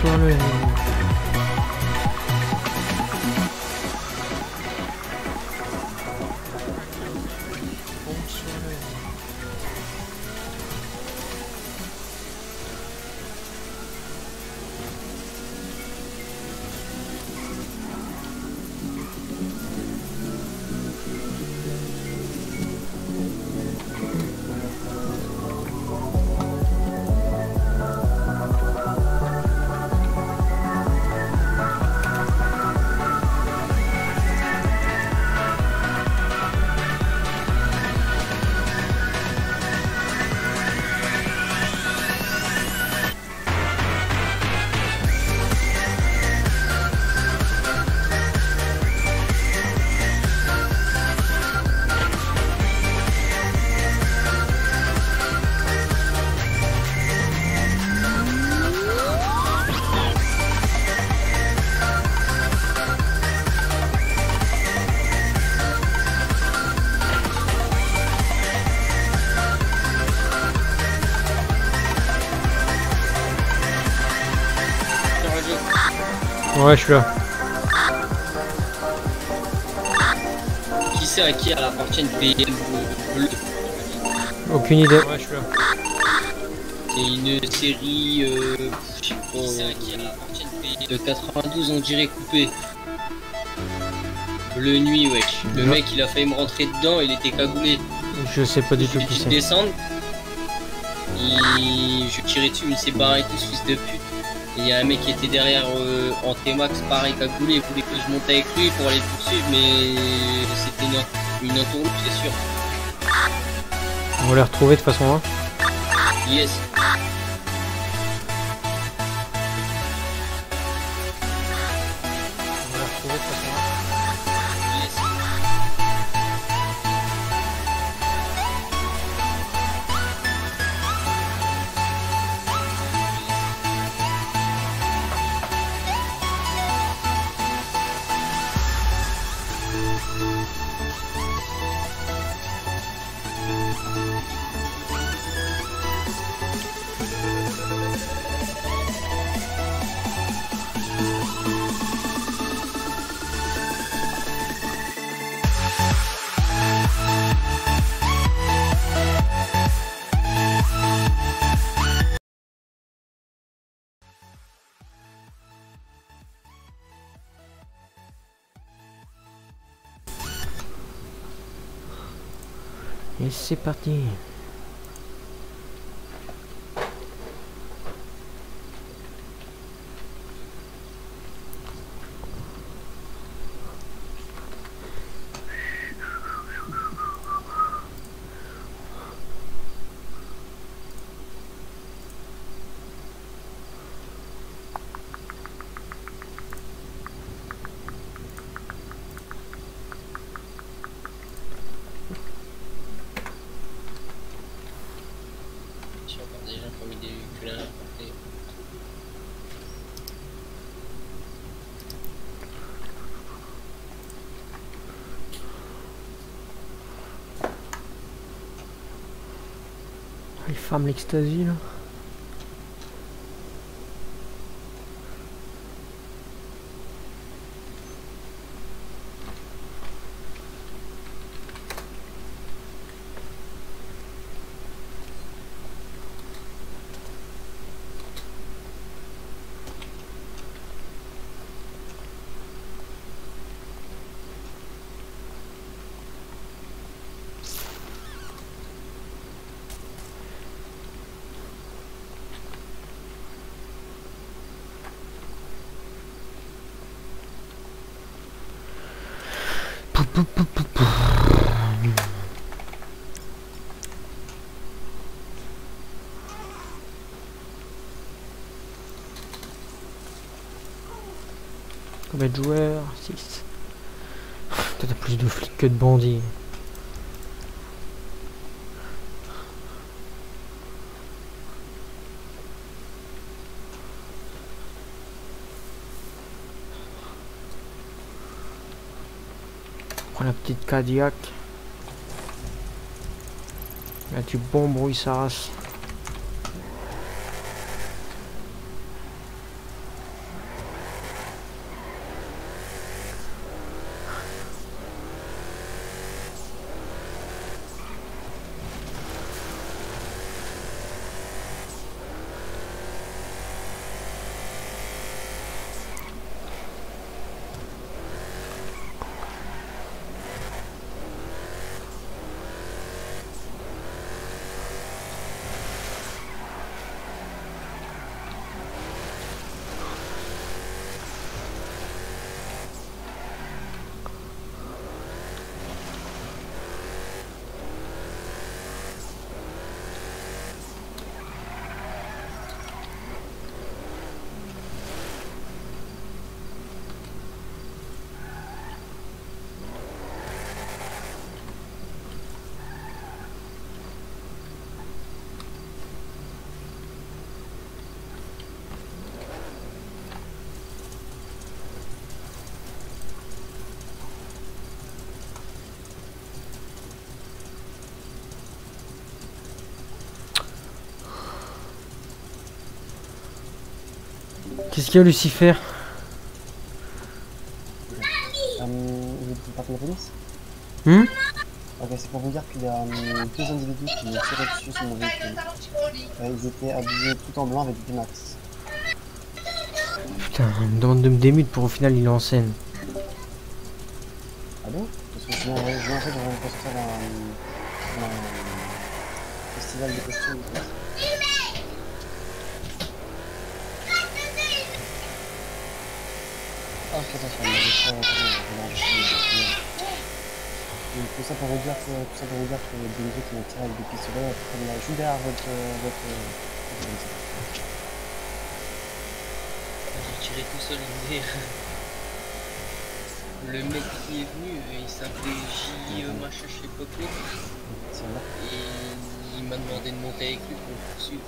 Bonsoir le Ouais, je suis là. Qui c'est à qui elle appartient une BM bleue? Aucune idée. Ouais, je suis là. C'est une série je sais pas, qui c'est à qui elle appartient une BM de 92 on dirait coupé. Bleu nuit, wesh. Le mec il a failli me rentrer dedans, il était cagoulé. Je sais pas du tout qui c'est. Descendre. Je tirais dessus, il s'est barré tout ce fils de pute. Et il y a un mec qui était derrière en T-Max, pareil, cagoulé, il voulait que je monte avec lui pour aller le poursuivre, mais c'était une entourloupe, c'est sûr. On va les retrouver de toute façon là. Yes. On va les retrouver de toute façon là. Yes. Et c'est parti. Des gens qui ont mis des véhicules à la portée. Les femmes l'ecstasy là. Combien de joueurs? 6. Toi t'as plus de flics que de bandits. Prends la petite Cadillac. Là tu bombes, brouilles sa race. Qu'est-ce qu'il y a, Lucifer? Vous partez de la police? Ok, c'est pour vous dire qu'il y a deux individus qui m'ont tiré dessus sur mon véhicule. Ils étaient habillés tout en blanc avec du max. Putain, il me demande de me démute pour au final il est en scène. Ah bon? Parce que sinon, je vais en fait ressortir un festival de costumes. Ah, ok, attention, mais je vais tout ça pour vous dire que Benzo qui m'a tiré avec des pistolets, juste derrière votre J'ai tiré tout seul, le mec qui est venu, il s'appelait J machin, je sais pas quoi. Et il m'a demandé de monter avec lui pour le poursuivre.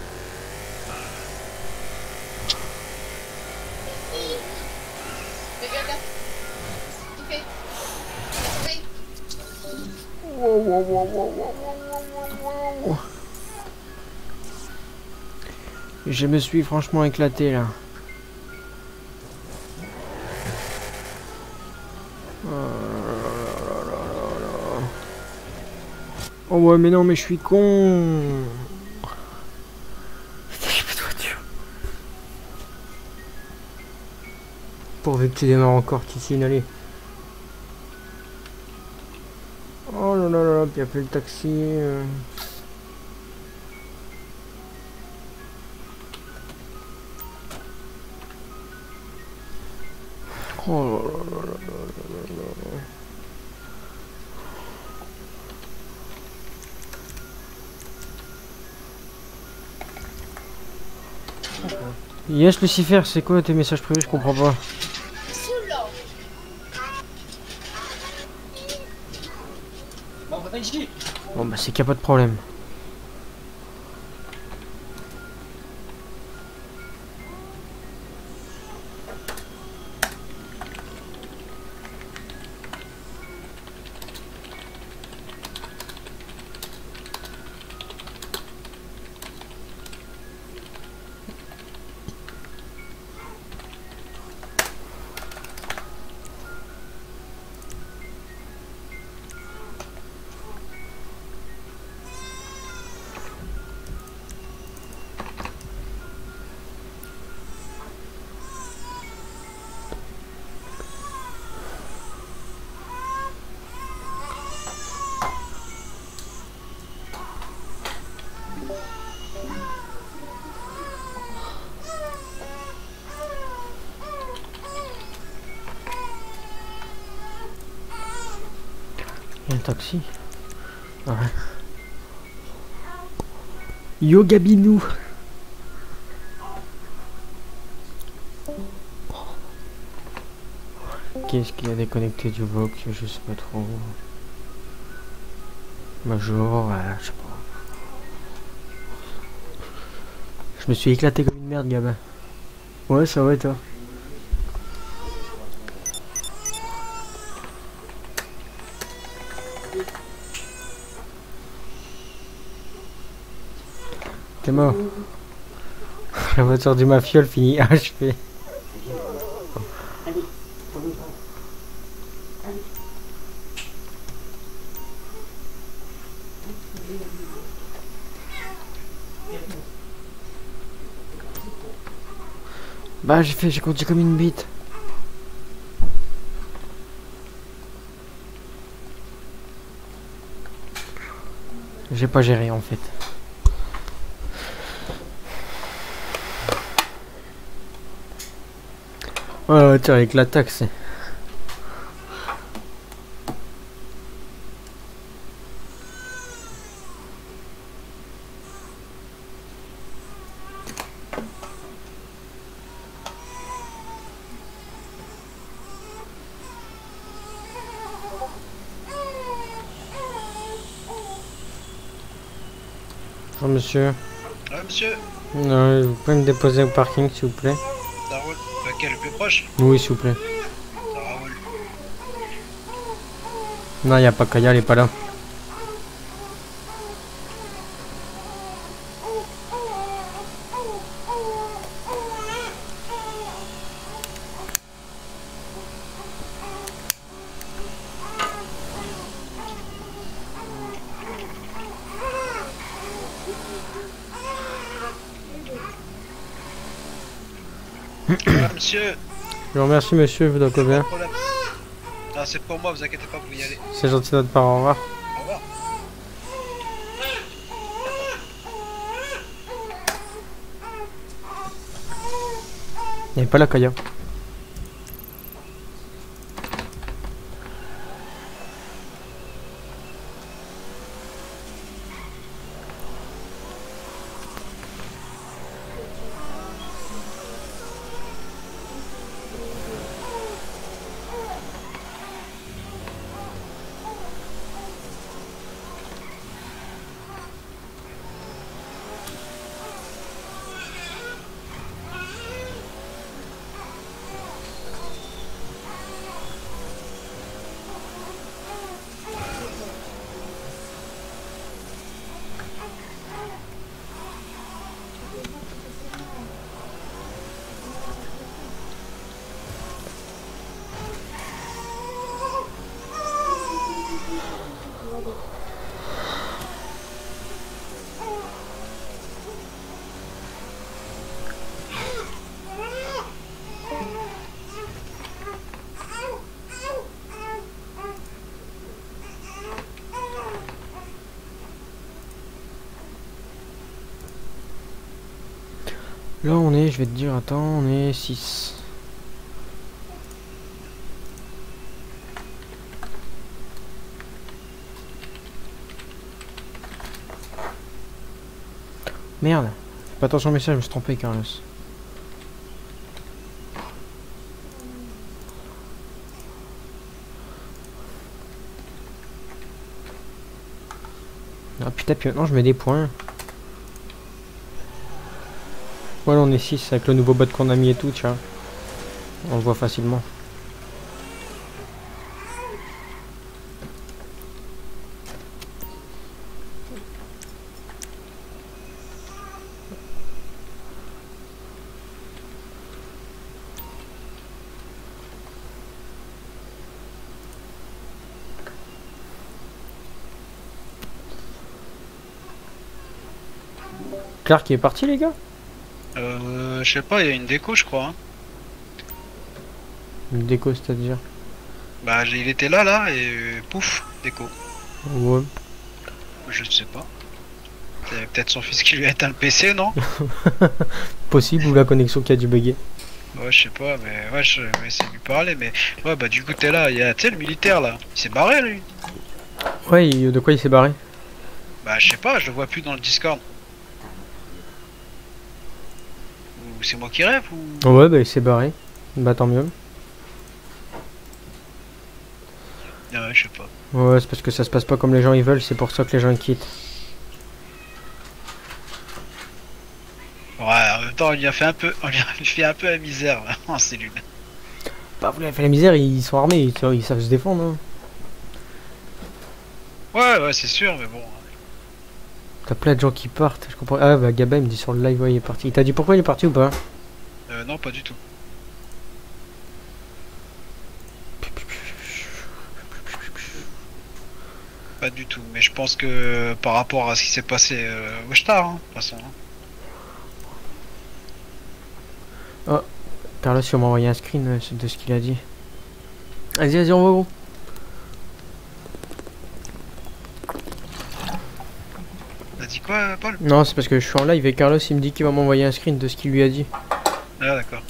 Je me suis franchement éclaté là. Oh ouais mais non mais je suis con. J'ai plus de voiture. Pourvu que tu démarres encore Titine, allez. Oh là là là, puis il y a plus le taxi. Oh là là là là là là là. Yes Lucifer, c'est quoi tes messages privés? Je comprends pas. Bon bah c'est qu'il n'y a pas de problème. Il y a un taxi. Ouais. Yo Gabinou. Qu'est-ce qu'il a déconnecté du Vox? Je sais pas trop. Major, je sais pas. Je me suis éclaté comme une merde, gamin. Ouais, ça va et toi? T'es mort. La voiture du mafiole finit HP. Bah j'ai conduit comme une bite. J'ai pas géré en fait. Ouais, tiens, avec la taxe. Bonjour monsieur. Ouais, monsieur. Vous pouvez me déposer au parking s'il vous plaît? Ça roule. Lequel, le plus proche? Oui s'il vous plaît. Ça roule. Non, il n'y a pas Kaya, elle est pas là. monsieur. Je vous remercie monsieur, vous doit bien. Pas de problème. Ah, c'est pour moi, vous inquiétez pas, vous y allez. C'est gentil de votre part, au revoir. Au revoir. Il n'y avait pas la Kaya. Là on est, je vais te dire, attends, on est 6. Merde, fais pas attention au message, je me suis trompé Carlos. Ah putain, puis maintenant je mets des points. Voilà, on est 6 avec le nouveau bot qu'on a mis et tout, tiens. On le voit facilement. Clark est parti les gars? Je sais pas, il y a une déco, je crois. Hein. Une déco, c'est-à-dire? Bah, il était là, et pouf, déco. Ouais. Je sais pas. C'est peut-être son fils qui lui a éteint le PC, non? Possible, ou la connexion qui a dû bugger. Ouais, je sais pas, mais ouais, je vais essayer de lui parler, mais ouais, bah, du coup, t'es là, il y a, tu sais, le militaire là, il s'est barré lui. Ouais, de quoi il s'est barré? Bah, je sais pas, je le vois plus dans le Discord. Ou c'est moi qui rêve ou. Ouais, bah il s'est barré. Bah tant mieux. Ah ouais, je sais pas. Ouais, c'est parce que ça se passe pas comme les gens ils veulent, c'est pour ça que les gens quittent. Ouais, en même temps, on lui a fait un peu, on lui a fait un peu la misère là, en cellule. Bah vous l'avez fait la misère, ils sont armés, ils savent se défendre. Hein. Ouais, c'est sûr, mais bon. T'as plein de gens qui partent, je comprends. Ah bah Gaba il me dit sur le live, ouais il est parti. Il t'a dit pourquoi il est parti ou pas? Non, pas du tout. Pas du tout, mais je pense que par rapport à ce qui s'est passé au Star, hein, de toute façon. Hein. Oh, Carlos il m'a envoyé un screen de ce qu'il a dit. Vas-y, on va gros. T'as dit quoi, Paul? Non, c'est parce que je suis en live et Carlos il me dit qu'il va m'envoyer un screen de ce qu'il lui a dit. Ah, d'accord.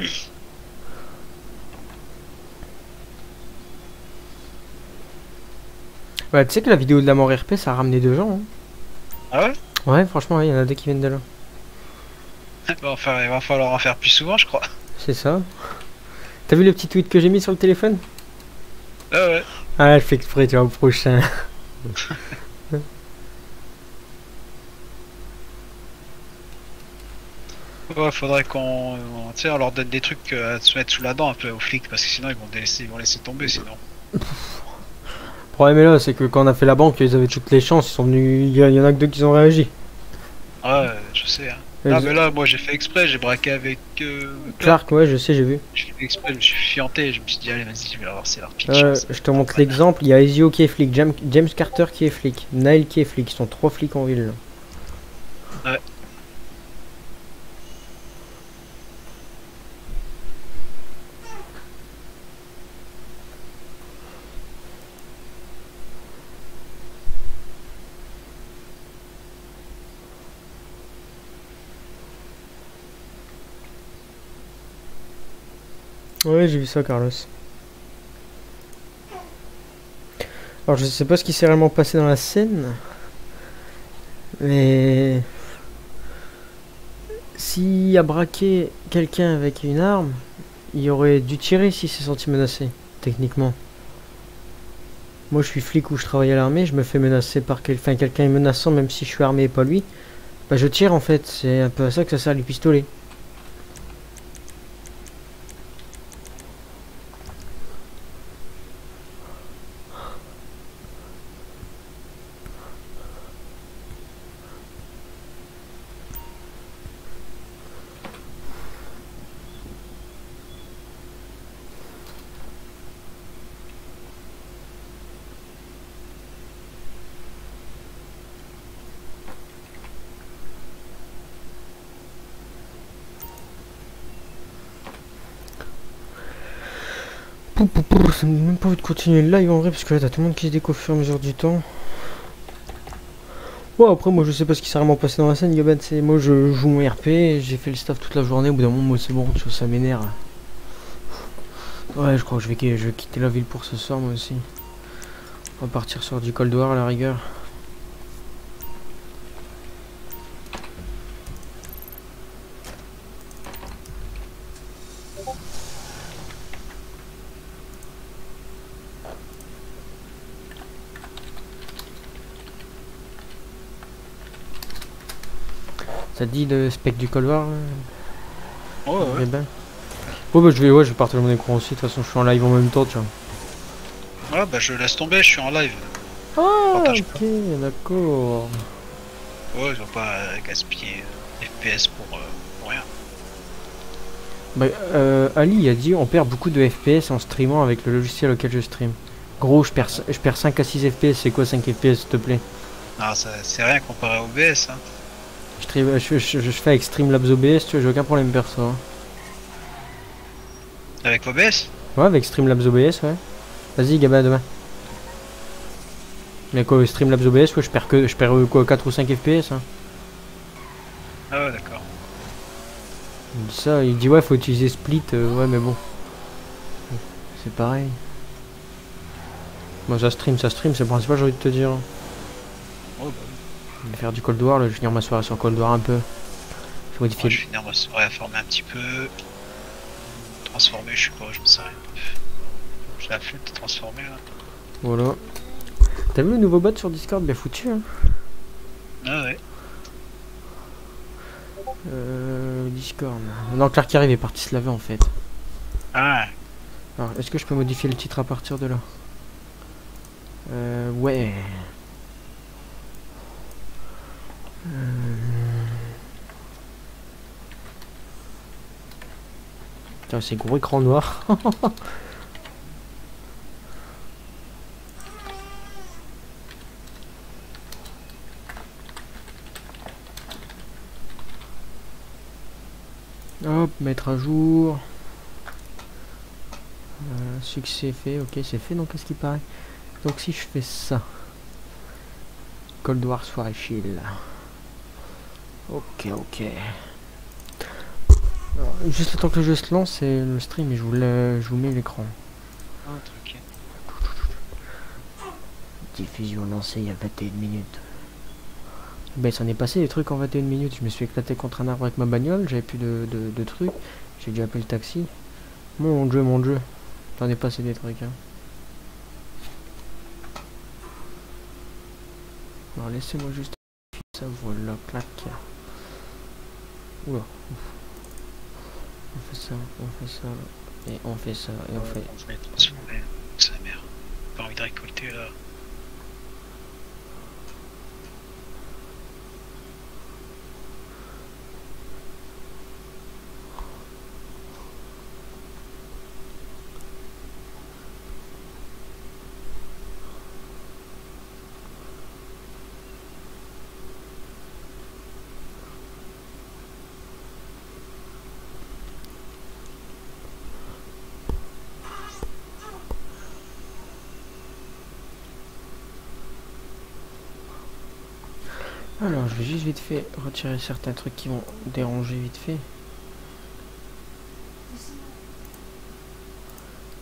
Ouais, tu sais que la vidéo de la mort RP ça a ramené 2 gens. Hein. Ah ouais? Ouais, franchement, il y en a 2 qui viennent de là. Enfin, il va falloir en faire plus souvent, je crois. C'est ça. T'as vu le petit tweet que j'ai mis sur le téléphone? Ah ouais. Ah, je fais exprès, tu vois, au prochain. Ouais, faudrait qu'on, tu sais, on leur donne des trucs à se mettre sous la dent un peu aux flics, parce que sinon ils vont laisser tomber sinon. Le problème est là, c'est que quand on a fait la banque, ils avaient toutes les chances, ils sont venus, il y en a que 2 qui ont réagi. Ouais, je sais. Hein. Ah, mais là, moi j'ai fait exprès, j'ai braqué avec Clark, ouais, je sais, j'ai vu. J'ai fait exprès, je me suis fianté, je me suis dit, allez, vas-y, je vais leur c'est leur pitch. Je te montre l'exemple, il y a Ezio qui est flic, James Carter qui est flic, Nile qui est flic, ils sont 3 flics en ville. Là. Ouais. Ouais, j'ai vu ça, Carlos. Alors, je sais pas ce qui s'est réellement passé dans la scène. Mais... s'il a braqué quelqu'un avec une arme, il aurait dû tirer s'il s'est senti menacé, techniquement. Moi, je suis flic où je travaille à l'armée, je me fais menacer par quelqu'un est menaçant, même si je suis armé et pas lui. Bah, je tire en fait, c'est un peu à ça que ça sert les pistolets. Ça me donne même pas envie de continuer le live en vrai, parce que là t'as tout le monde qui se décoiffe au fur et à mesure du temps. Bon, après moi je sais pas ce qui s'est vraiment passé dans la scène, Gaben, c'est moi je joue mon RP, j'ai fait le staff toute la journée, au bout d'un moment moi c'est bon, ça m'énerve. Ouais, je crois que je vais quitter la ville pour ce soir moi aussi. On va partir sur du Cold War à la rigueur. Ça te dit de spec du Cold War? Ouais. Ben. Ouais, bah je vais partager mon écran aussi, de toute façon je suis en live en même temps, tu vois. Ouais, bah je laisse tomber, je suis en live. Ah, Partage ok, d'accord. Ouais, je vais pas gaspiller FPS pour rien. Bah, Ali a dit on perd beaucoup de FPS en streamant avec le logiciel auquel je stream. Gros, je perds 5 à 6 FPS, c'est quoi 5 FPS s'il te plaît? Ah, c'est rien comparé au OBS, hein. Je fais avec Streamlabs OBS, tu vois, j'ai aucun problème perso. Hein. Avec OBS? Ouais, avec Streamlabs OBS, ouais. Vas-y, Gaba, demain. Mais quoi, Streamlabs OBS, quoi, je perds quoi, 4 ou 5 FPS, hein. Ah ouais, d'accord. Il dit ça, il dit ouais, faut utiliser Split, ouais, mais bon. C'est pareil. Moi, ça stream, c'est le principal, j'ai envie de te dire. Oh, bah. Je vais faire du Cold War, là, je vais finir ma soirée sur Cold War un peu. Je vais modifier. Ouais, je vais finir ma soirée à former un petit peu. Transformer, je sais pas, je me sais rien. J'ai la flemme de transformer là. Voilà. T'as vu le nouveau bot sur Discord, bien foutu, hein? Ah ouais. Discord. Non, Clark qui arrive est parti se laver en fait. Ah. Alors, est-ce que je peux modifier le titre à partir de là? Ouais. Putain, c'est gros écran noir. Hop, mettre à jour. Succès fait, ok, c'est fait, donc qu'est-ce qui paraît? Donc si je fais ça. Cold War soirée chill. Ok. Alors, juste le temps que le jeu se lance et le stream et je vous mets l'écran. Ah, truc. Diffusion lancée il y a 21 minutes. Ben ça en est passé des trucs en 21 minutes. Je me suis éclaté contre un arbre avec ma bagnole, j'avais plus de trucs. J'ai dû appeler le taxi. Mon jeu. T'en est passé des trucs hein. Alors laissez-moi juste ça, voilà, clac. Oula. On fait ça, et on fait ça, et on fait... Je vais transformer, sa mère. Pas envie de récolter là. Alors, je vais juste vite fait retirer certains trucs qui vont déranger vite fait.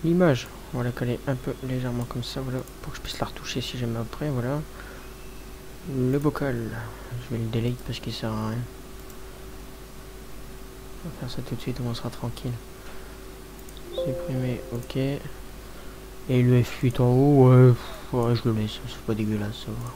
L'image, on va la coller un peu légèrement comme ça, voilà, pour que je puisse la retoucher si jamais après, voilà. Le bocal, je vais le delete parce qu'il sert à rien. On va faire ça tout de suite, on sera tranquille. Supprimer, ok. Et le F8 en haut, ouais, je le laisse, c'est pas dégueulasse, ça va.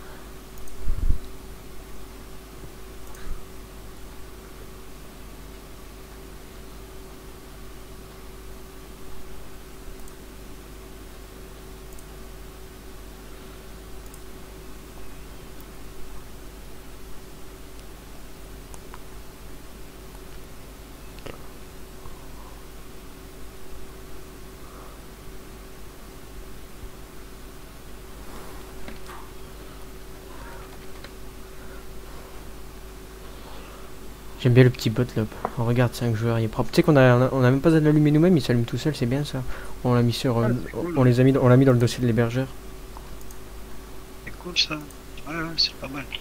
J'aime bien le petit bot là. On regarde 5 joueurs, il est propre. Tu sais qu'on a même pas besoin de l'allumer nous-mêmes, il s'allume tout seul, c'est bien ça. On l'a mis sur, cool. on les a mis, on l'a mis dans le dossier de l'hébergeur. C'est cool ça. Ouais, ouais, c'est pas mal.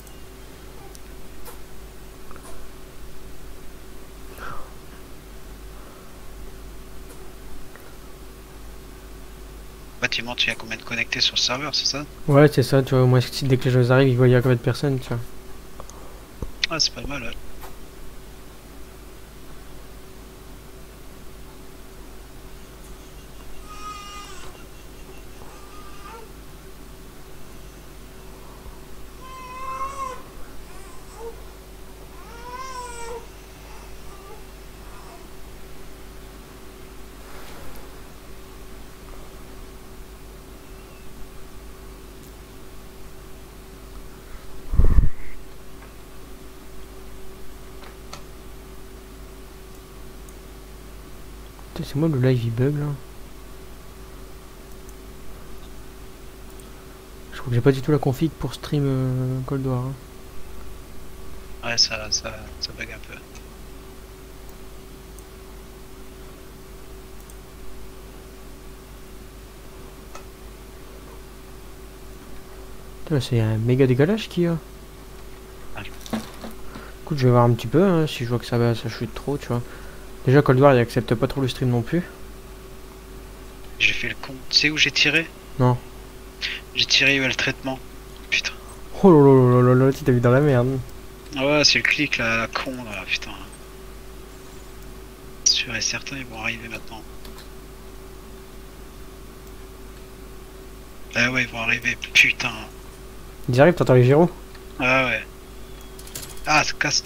Bâtiment, tu as combien de connectés sur le serveur, c'est ça? Ouais, c'est ça. Tu vois, au moins dès que les joueurs arrivent, ils voient il y a combien de personnes, tu vois. Ah, c'est pas mal, ouais. C'est moi le live il bug là. Je crois que j'ai pas du tout la config pour stream Cold War. Hein. Ouais, ça bug un peu. C'est un méga décalage qu'il y a. Ah. Écoute, je vais voir un petit peu hein, si je vois que ça chute trop, tu vois. Déjà Cold War il accepte pas trop le stream non plus. J'ai fait le con. Tu sais où j'ai tiré? Non. J'ai tiré le traitement. Putain. Oh là, tu t'as mis dans la merde. Ah ouais, c'est le clic là, la con là, putain. Sûr et certain, ils vont arriver maintenant. Ah ouais, ils vont arriver, putain. Ils arrivent, t'entends les gyros? Ah ouais. Ah, ça casse.